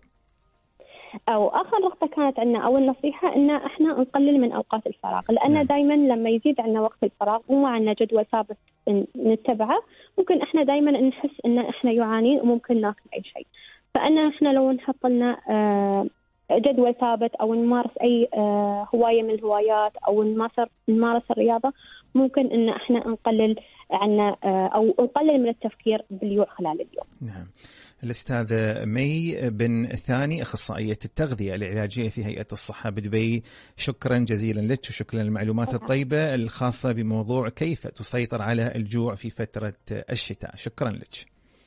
أو آخر نقطة كانت عندنا أو النصيحة إن إحنا نقلل من أوقات الفراغ، لأن دائما لما يزيد عندنا وقت الفراغ وما عندنا جدول ثابت نتبعه، ممكن إحنا دائما نحس إن إحنا جوعانين وممكن ناكل أي شيء. فأنا إحنا لو نحط لنا جدول ثابت أو نمارس أي هواية من الهوايات أو نمارس الرياضة، ممكن إن إحنا نقلل عنا أو نقلل من التفكير بالجوع خلال اليوم. نعم. الأستاذة مي بن ثاني، أخصائية التغذية العلاجية في هيئة الصحة بدبي، شكرا جزيلا لك وشكرا للمعلومات الطيبة الخاصة بموضوع كيف تسيطر على الجوع في فترة الشتاء. شكرا لك.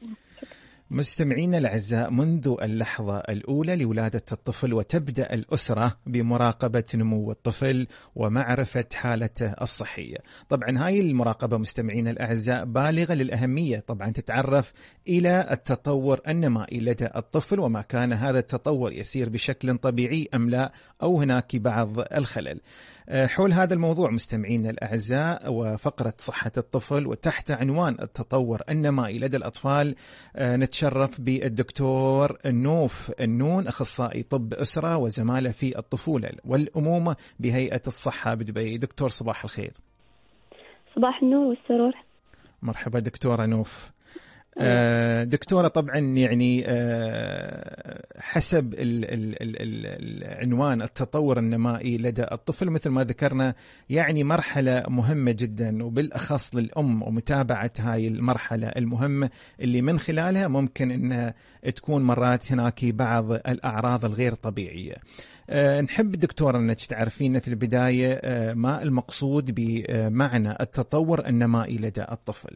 مستمعينا الأعزاء، منذ اللحظة الأولى لولادة الطفل وتبدأ الأسرة بمراقبة نمو الطفل ومعرفة حالته الصحية. طبعا هاي المراقبة مستمعينا الأعزاء بالغة للأهمية، طبعا تتعرف إلى التطور النمائي لدى الطفل وما كان هذا التطور يسير بشكل طبيعي أم لا، أو هناك بعض الخلل. حول هذا الموضوع مستمعينا الأعزاء وفقرة صحة الطفل وتحت عنوان التطور النمائي لدى الأطفال، نتشرف بالدكتور نوف النون، أخصائي طب أسرة وزمالة في الطفولة والأمومة بهيئة الصحة بدبي. دكتور صباح الخير. صباح النور والسرور. مرحبا دكتورة نوف. دكتورة طبعا يعني حسب العنوان التطور النمائي لدى الطفل مثل ما ذكرنا يعني مرحلة مهمة جدا، وبالأخص للأم ومتابعة هاي المرحلة المهمة اللي من خلالها ممكن أن تكون مرات هناك بعض الأعراض الغير طبيعية. نحب دكتورة أنك تعرفين في البداية ما المقصود بمعنى التطور النمائي لدى الطفل.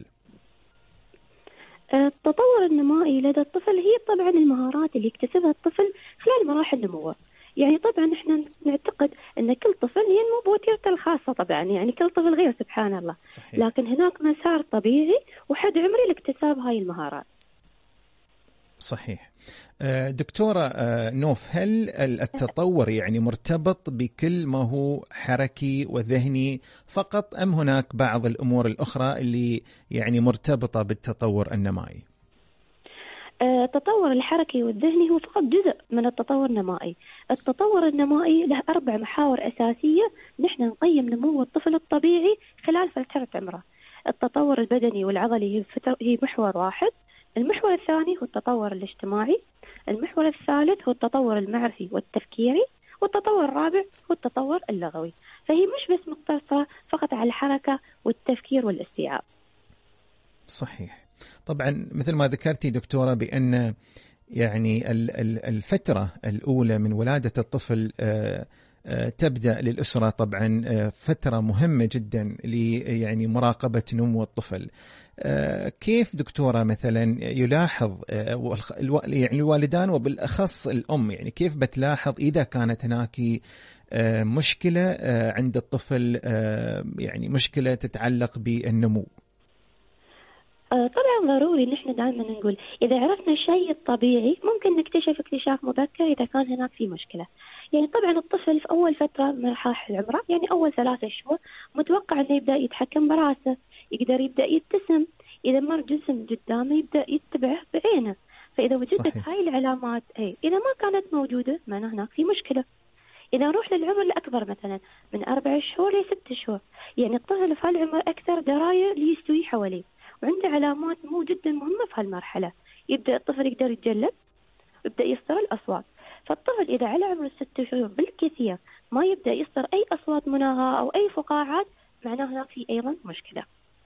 التطور النمائي لدى الطفل هي طبعا المهارات اللي يكتسبها الطفل خلال مراحل نموه. يعني طبعا احنا نعتقد ان كل طفل ينمو بوتيرته الخاصه، طبعا يعني كل طفل غير سبحان الله. صحيح. لكن هناك مسار طبيعي وحد عمري لاكتساب هاي المهارات. صحيح. دكتورة نوف، هل التطور يعني مرتبط بكل ما هو حركي وذهني فقط، أم هناك بعض الأمور الأخرى اللي يعني مرتبطة بالتطور النمائي؟ التطور الحركي والذهني هو فقط جزء من التطور النمائي. التطور النمائي له 4 محاور أساسية نحن نقيم نمو الطفل الطبيعي خلال فترة عمره. التطور البدني والعضلي هي محور واحد. المحور الثاني هو التطور الاجتماعي. المحور الثالث هو التطور المعرفي والتفكيري. والتطور الرابع هو التطور اللغوي. فهي مش بس مقتصرة فقط على الحركة والتفكير والاستيعاب. صحيح. طبعا مثل ما ذكرتي دكتورة بأن يعني الفترة الأولى من ولادة الطفل تبدأ للأسرة طبعا فترة مهمة جدا يعني مراقبة نمو الطفل. كيف دكتورة مثلا يلاحظ يعني الوالدان وبالأخص الأم، يعني كيف بتلاحظ إذا كانت هناك مشكلة عند الطفل، يعني مشكلة تتعلق بالنمو؟ طبعا ضروري نحن دائما نقول إذا عرفنا الشيء الطبيعي ممكن نكتشف اكتشاف مبكر إذا كان هناك في مشكلة. يعني طبعا الطفل في أول فترة من مراحل عمره، يعني أول 3 شهور، متوقع أنه يبدأ يتحكم براسه، يبدأ يبتسم، إذا مر جسم قدامه يبدأ يتبعه بعينه. فإذا وجدت هاي العلامات إذا ما كانت موجودة معناه هناك في مشكلة. إذا نروح للعمر الأكبر مثلا من 4 شهور ل6 شهور، يعني الطفل في هالعمر أكثر دراية ليستوي حواليه وعنده علامات نمو جدا مهمة في هالمرحلة. يبدأ الطفل يقدر يتجلد ويبدأ يصدر الأصوات. فالطفل إذا على عمر 6 شهور بالكثير ما يبدأ يصدر أي أصوات مناغة أو أي فقاعات معناه هناك في أيضا مشكلة.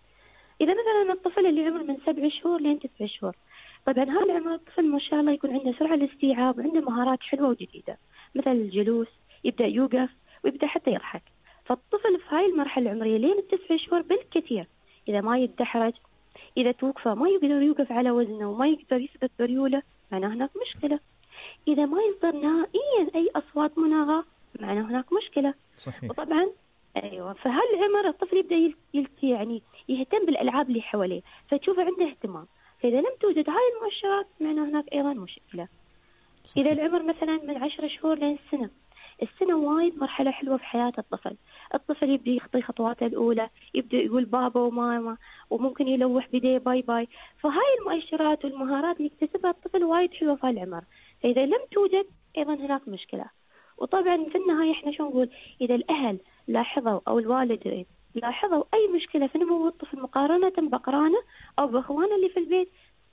إذا مثلا الطفل اللي عمره من 7 شهور لين 9 شهور، طبعا هذا العمر الطفل ما شاء الله يكون عنده سرعة الاستيعاب وعنده مهارات حلوة وجديدة مثل الجلوس، يبدأ يوقف ويبدأ حتى يضحك. فالطفل في هاي المرحلة العمرية لين 9 شهور بالكثير إذا ما يتدحرج، إذا توقفه ما يقدر يوقف على وزنه وما يقدر يثبت بريوله معناه هناك مشكلة. إذا ما يصدر نهائيا أي أصوات مناغة معناه هناك مشكلة. صحيح. وطبعا أيوة فهالعمر الطفل يبدأ يعني يهتم بالألعاب اللي حواليه، فتشوفه عنده اهتمام. فإذا لم توجد هاي المؤشرات معناه هناك أيضا مشكلة. صحيح. إذا العمر مثلا من 10 شهور لين السنة، السنة وايد مرحلة حلوة في حياة الطفل. الطفل يبدأ يخطي خطواته الأولى، يبدأ يقول بابا وماما، وممكن يلوح بيديه باي باي. فهاي المؤشرات والمهارات اللي يكتسبها الطفل وايد حلوة في هالعمر. فإذا لم توجد أيضا هناك مشكلة. وطبعا في النهاية احنا شو نقول، إذا الأهل لاحظوا أو الوالدين لاحظوا أي مشكلة في نمو الطفل مقارنة بأقرانه أو بأخوانه اللي في البيت،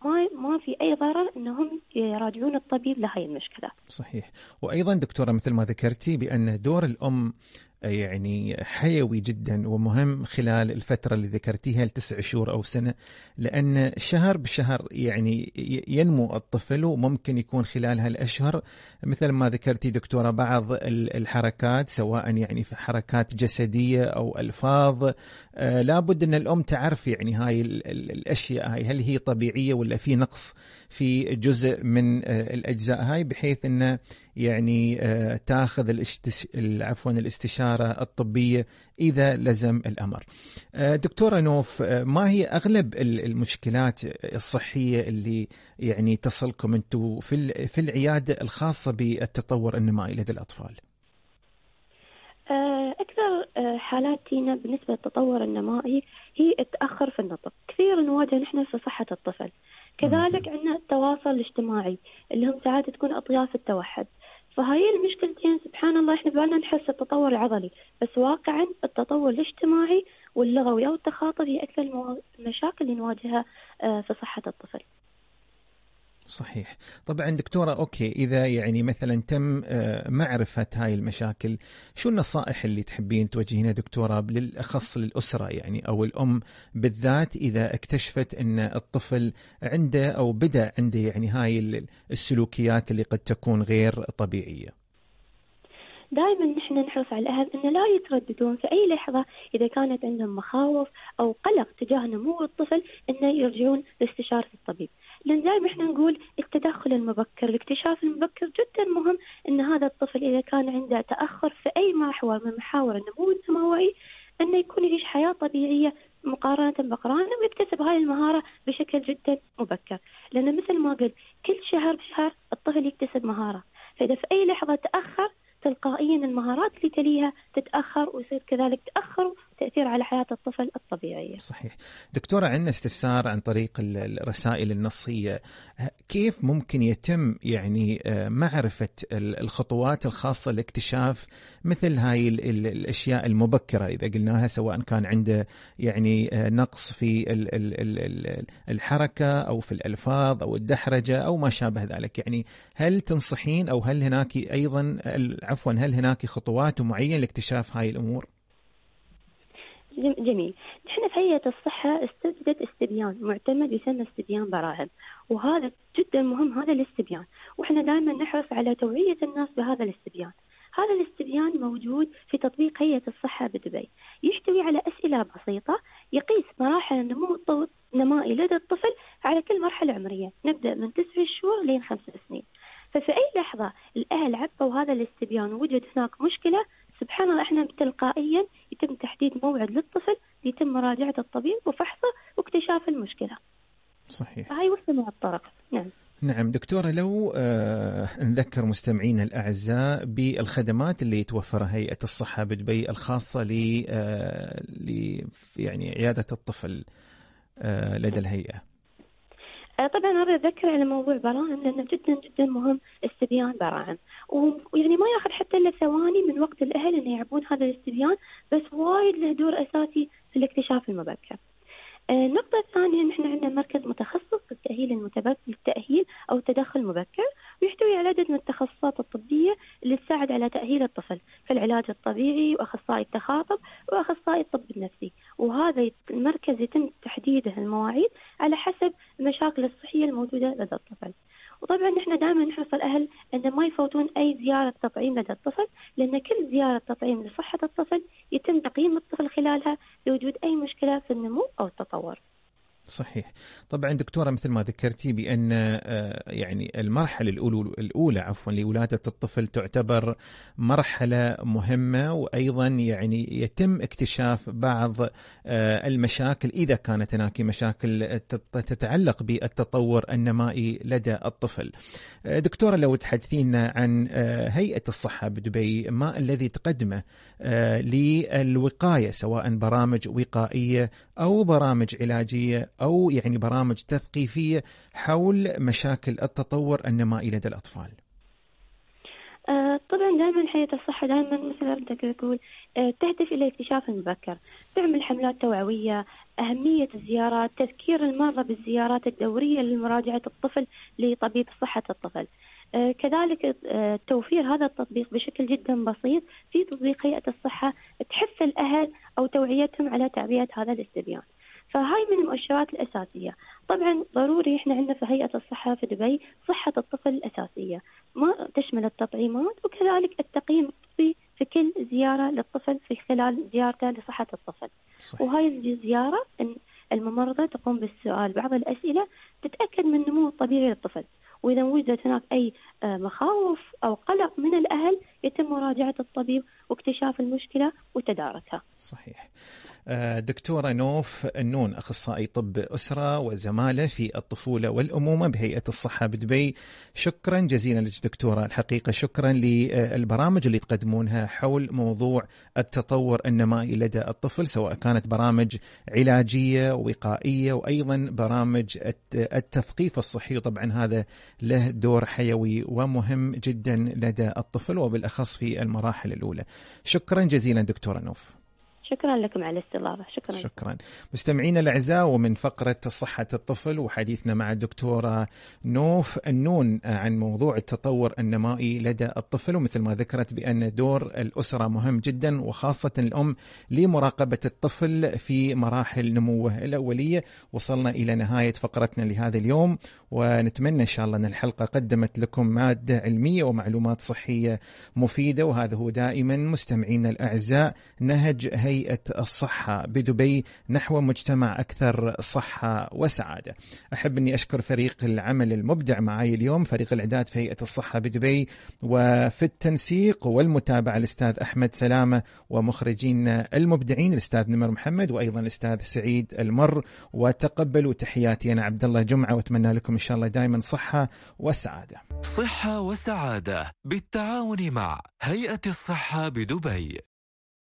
ما في أي ضرر أنهم يراجعون الطبيب لهاي المشكلة. صحيح. وأيضا دكتورة مثل ما ذكرتي بأن دور الأم يعني حيوي جدا ومهم خلال الفترة اللي ذكرتيها 9 شهور أو سنة، لأن شهر بشهر يعني ينمو الطفل، وممكن يكون خلال هالأشهر مثل ما ذكرتي دكتورة بعض الحركات سواء يعني في حركات جسدية أو ألفاظ، لابد أن الأم تعرف يعني هاي الأشياء هاي هل هي طبيعية ولا في نقص في جزء من الأجزاء هاي، بحيث أن يعني تاخذ الاستشارة الطبية إذا لزم الأمر. دكتورة نوف، ما هي أغلب المشكلات الصحية اللي يعني تصلكم أنتم في العيادة الخاصة بالتطور النمائي لدى الأطفال؟ أكثر حالاتنا بالنسبة للتطور النمائي هي التأخر في النطق. كثير نواجه نحن في صحة الطفل. كذلك عندنا التواصل الاجتماعي اللي هم ساعات تكون أطياف التوحد. فهاي المشكلتين سبحان الله احنا بالنا نحس التطور العضلي، بس واقعا التطور الاجتماعي واللغوي أو التخاطب هي أكثر المشاكل اللي نواجهها في صحة الطفل. صحيح. طبعا دكتورة، أوكي، إذا يعني مثلا تم معرفة هاي المشاكل، شو النصائح اللي تحبين توجهينها دكتورة بالأخص للأسرة يعني أو الأم بالذات، إذا اكتشفت أن الطفل عنده أو بدأ عنده يعني هاي السلوكيات اللي قد تكون غير طبيعية؟ دائما نحن نحرص على الأهل أن لا يترددون في أي لحظة إذا كانت عندهم مخاوف أو قلق تجاه نمو الطفل، أن يرجعون لاستشارة الطبيب. لأن دائما إحنا نقول التدخل المبكر، الاكتشاف المبكر جدا مهم. أن هذا الطفل إذا كان عنده تأخر في أي محور من محاور النمو السماوي، أنه يكون يعيش حياة طبيعية مقارنة بقرانه، ويكتسب هاي المهارة بشكل جدا مبكر. لأن مثل ما قلت، كل شهر بشهر الطفل يكتسب مهارة، فإذا في أي لحظة تأخر تلقائيا المهارات اللي تليها تتأخر، ويصير كذلك تأخر تأثير على حياة الطفل الطبيعية. صحيح. دكتورة، عندنا استفسار عن طريق الرسائل النصية، كيف ممكن يتم يعني معرفة الخطوات الخاصة لاكتشاف مثل هاي الأشياء المبكرة إذا قلناها، سواء كان عنده يعني نقص في الحركة أو في الألفاظ أو الدحرجة أو ما شابه ذلك؟ يعني هل تنصحين أو هل هناك أيضا هل هناك خطوات معينة لاكتشاف هاي الأمور؟ جميل. نحن في هيئة الصحة استبدت استبيان معتمد يسمى استبيان براهن، وهذا جدا مهم هذا الاستبيان، وإحنا دائما نحرص على توعية الناس بهذا الاستبيان. هذا الاستبيان موجود في تطبيق هيئة الصحة بدبي، يحتوي على أسئلة بسيطة يقيس مراحل النمو النمائي لدى الطفل على كل مرحلة عمرية، نبدأ من 9 شهور لين 5 سنين. ففي أي لحظة الأهل عبوا هذا الاستبيان ووجد هناك مشكلة، سبحان الله احنا تلقائيا يتم تحديد موعد للطفل يتم مراجعة الطبيب وفحصه واكتشاف المشكلة. صحيح. هاي وحدة من الطرق. نعم دكتورة، لو نذكر مستمعينا الأعزاء بالخدمات اللي توفرها هيئة الصحة بدبي الخاصة يعني عيادة الطفل لدى الهيئة. طبعا أريد أذكر على موضوع براءم، لأنه جدا جدا مهم استبيان براءم، ويعني ما ياخذ حتى إلا ثواني من وقت الأهل إنه يعبون هذا الاستبيان، بس وايد له دور أساسي في الاكتشاف المبكر. النقطة الثانية، نحن عندنا مركز متخصص للتأهيل أو التدخل المبكر، ويحتوي على عدد من التخصصات الطبية اللي تساعد على تأهيل الطفل في العلاج الطبيعي، وأخصائي التخاطب، وأخصائي الطب النفسي. وهذا المركز يتم تحديده المواعيد على حسب المشاكل الصحية الموجودة لدى الطفل. وطبعا نحن دائما نحرص الأهل أن ما يفوتون أي زيارة تطعيم لدى الطفل، لأن كل زيارة تطعيم لصحة الطفل يتم تقييم الطفل خلالها لوجود أي مشكلة في النمو أو التطور. صحيح. طبعا دكتورة، مثل ما ذكرتي بأن يعني المرحلة الأولى لولادة الطفل تعتبر مرحلة مهمة، وأيضا يعني يتم اكتشاف بعض المشاكل إذا كانت هناك مشاكل تتعلق بالتطور النمائي لدى الطفل. دكتورة، لو تحدثينا عن هيئة الصحة بدبي، ما الذي تقدمه للوقاية، سواء برامج وقائية أو برامج علاجية أو يعني برامج تثقيفية حول مشاكل التطور النمائي لدى الأطفال؟ طبعا دائما هيئة الصحة دائما مثل تقول تهدف إلى الاكتشاف المبكر، تعمل حملات توعوية، أهمية الزيارات، تذكير المرضى بالزيارات الدورية لمراجعة الطفل لطبيب صحة الطفل. كذلك توفير هذا التطبيق بشكل جدا بسيط في تطبيق هيئة الصحة، تحث الأهل أو توعيتهم على تعبئة هذا الاستبيان. فهاي من المؤشرات الأساسية. طبعا ضروري إحنا عندنا في هيئة الصحة في دبي صحة الطفل الأساسية، ما تشمل التطعيمات وكذلك التقييم الطبي في كل زيارة للطفل في خلال زيارته لصحة الطفل. صحيح. وهاي الزيارة الممرضة تقوم بالسؤال بعض الأسئلة تتأكد من النمو الطبيعي للطفل، وإذا وجدت هناك أي مخاوف أو قلق من الأهل يتم مراجعة الطبيب واكتشاف المشكلة وتداركها. صحيح. دكتورة نوف النون، أخصائي طب أسرة وزمالة في الطفولة والأمومة بهيئة الصحة بدبي، شكرا جزيلا لك دكتورة. الحقيقة شكرا للبرامج اللي تقدمونها حول موضوع التطور النمائي لدى الطفل، سواء كانت برامج علاجية ووقائية وأيضا برامج التثقيف الصحي، وطبعا هذا له دور حيوي ومهم جدا لدى الطفل وبالأخص في المراحل الأولى. شكرا جزيلا دكتورة نوف. شكرا لكم على الاستضافة. شكرا. مستمعينا الأعزاء، ومن فقرة صحة الطفل وحديثنا مع الدكتورة نوف النون عن موضوع التطور النمائي لدى الطفل، ومثل ما ذكرت بأن دور الأسرة مهم جدا وخاصة الأم لمراقبة الطفل في مراحل نموه الأولية. وصلنا إلى نهاية فقرتنا لهذا اليوم، ونتمنى إن شاء الله أن الحلقة قدمت لكم مادة علمية ومعلومات صحية مفيدة. وهذا هو دائما مستمعينا الأعزاء نهج هيئة الصحة بدبي نحو مجتمع أكثر صحة وسعادة. أحب أني أشكر فريق العمل المبدع معي اليوم، فريق الإعداد في هيئة الصحة بدبي، وفي التنسيق والمتابعة الأستاذ أحمد سلامة، ومخرجين المبدعين الأستاذ نمر محمد، وأيضا الأستاذ سعيد المر. وتقبلوا تحياتي، أنا عبد الله جمعة، وأتمنى لكم إن شاء الله دائما صحة وسعادة. صحة وسعادة بالتعاون مع هيئة الصحة بدبي.